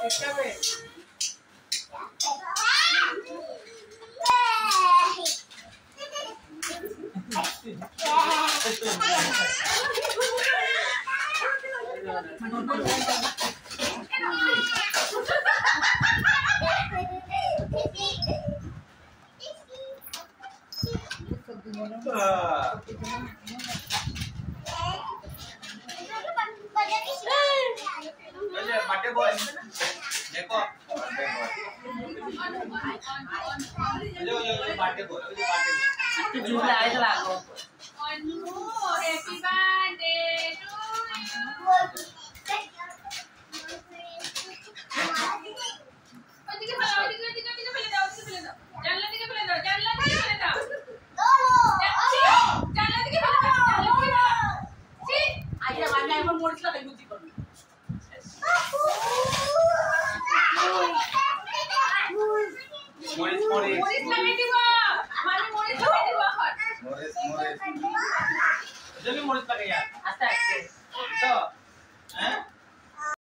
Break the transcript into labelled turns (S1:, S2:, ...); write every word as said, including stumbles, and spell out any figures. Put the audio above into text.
S1: बाटे बोल देखो जो जो बाटे बोल जो बाटे बोल झूला आए लागो Anu happy birthday to you ओदिके फला ओदिके ओदिके ओदिके फले दाओ ओदिके फले दाओ जानला दिके फले दाओ जानला दिके फले दाओ जानला दिके फले दाओ जानला दिके सी आइया वाला এখন মোড়ছলা দেই বুঝি করব मोरिस मोरिस मोरिस लगे दिवा माने मोरिस लगे दिवा हट मोरिस मोरिस जल्दी मोरिस लगे यार आस्ते आस्ते तो हैं